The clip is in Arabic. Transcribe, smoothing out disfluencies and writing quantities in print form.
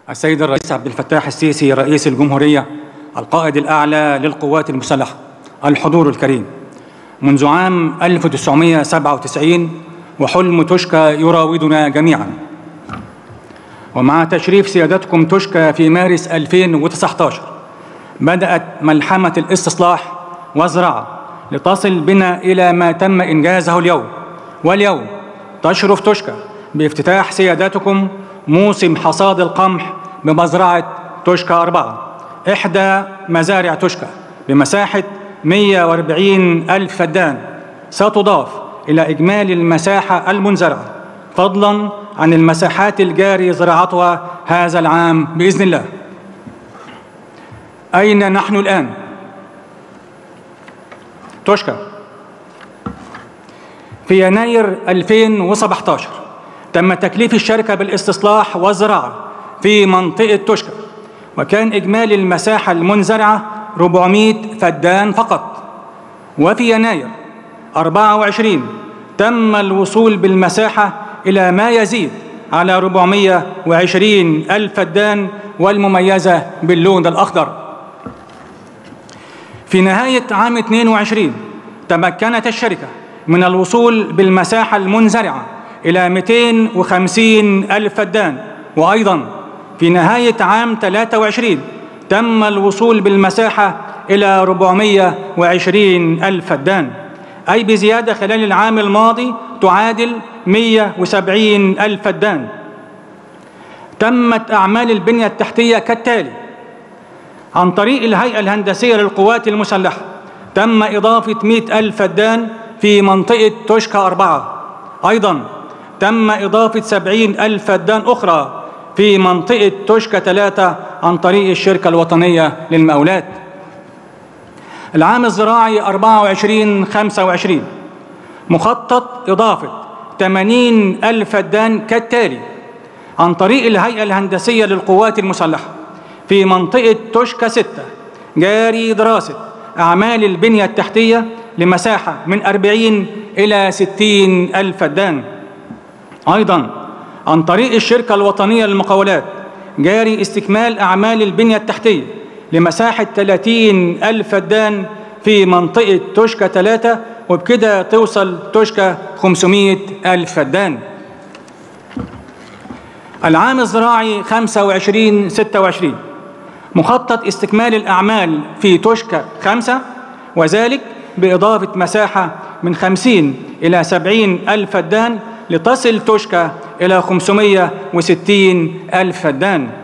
السيد الرئيس عبد الفتاح السيسي رئيس الجمهورية القائد الأعلى للقوات المسلحة، الحضور الكريم، منذ عام 1997 وحلم توشكا يراودنا جميعا، ومع تشريف سيادتكم توشكا في مارس 2019 بدأت ملحمة الاستصلاح والزراعة لتصل بنا إلى ما تم إنجازه اليوم. واليوم تشرف توشكا بافتتاح سيادتكم موسم حصاد القمح بمزرعة توشكا 4، إحدى مزارع توشكا بمساحة 140 ألف فدان، ستضاف إلى إجمالي المساحة المنزرعة فضلاً عن المساحات الجاري زراعتها هذا العام بإذن الله. أين نحن الآن؟ توشكا في يناير 2017 تم تكليف الشركة بالاستصلاح والزراعة في منطقة توشكا، وكان إجمالي المساحة المنزرعة 400 فدان فقط. وفي يناير 24 تم الوصول بالمساحة إلى ما يزيد على 420 ألف فدان والمميزة باللون الأخضر. في نهاية عام 22 تمكنت الشركة من الوصول بالمساحة المنزرعة إلى 250 ألف فدان، وأيضاً في نهاية عام 23 تم الوصول بالمساحة إلى 420 ألف فدان، أي بزيادة خلال العام الماضي تعادل 170 ألف فدان. تمت أعمال البنية التحتية كالتالي: عن طريق الهيئة الهندسية للقوات المسلحة تم إضافة 100 ألف فدان في منطقة توشكا 4. أيضاً تم إضافة 70 ألف فدان أخرى في منطقة توشكا 3 عن طريق الشركة الوطنية للمقاولات. العام الزراعي 24-25 مخطط إضافة 80 ألف فدان كالتالي: عن طريق الهيئة الهندسية للقوات المسلحة في منطقة توشكا 6 جاري دراسة أعمال البنية التحتية لمساحة من 40 إلى 60 ألف فدان. أيضاً عن طريق الشركة الوطنية للمقاولات جاري استكمال أعمال البنية التحتية لمساحة 30 ألف فدان في منطقة توشكا 3، وبكده توصل توشكا 500 ألف فدان. العام الزراعي 25-26 مخطط استكمال الأعمال في توشكا 5، وذلك بإضافة مساحة من 50 إلى 70 ألف فدان لتصل توشكا إلى 560 ألف فدان.